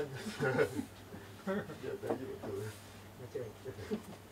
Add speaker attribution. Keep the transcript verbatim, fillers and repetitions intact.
Speaker 1: 感じです。いや大丈夫。間違えた。